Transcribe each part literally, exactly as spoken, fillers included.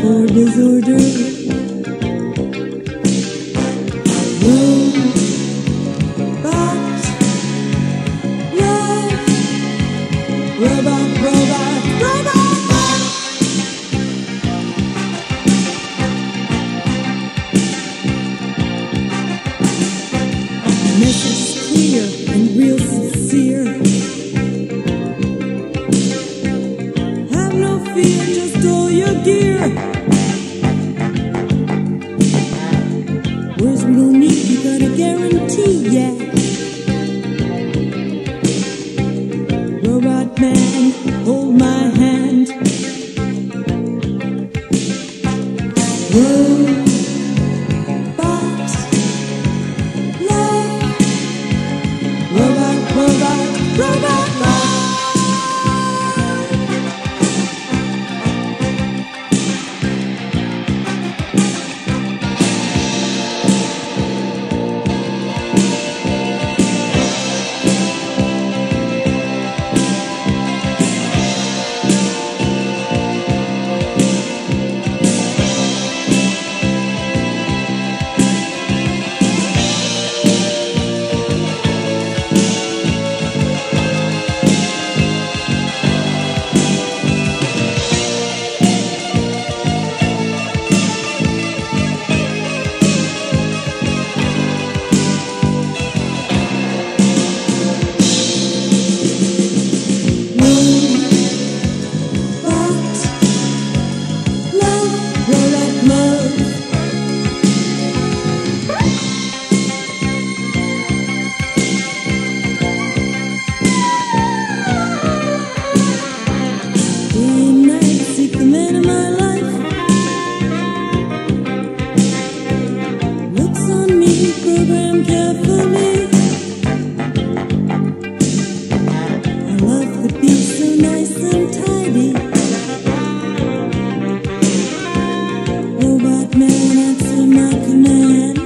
or disorder. Robot, robot, robot. Message is clear and real sincere. Have no fear, just all your gear. Words we don't need, you got a guarantee, yeah. Robot man, hold my hand. Robot, love. Robot, robot, robot, love. The man of my life looks on me, programmed carefully. I love the beat so nice and tidy. Robot man, answer my command.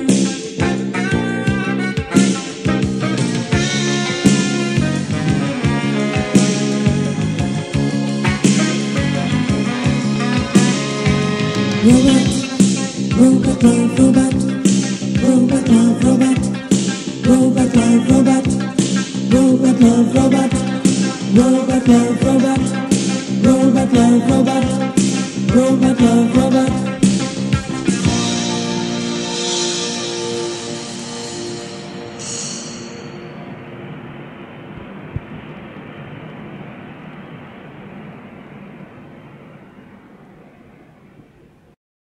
Robot, robot love, robot, robot love, robot, robot love, robot, robot love, robot, robot love, robot, robot love, robot, robot love, robot.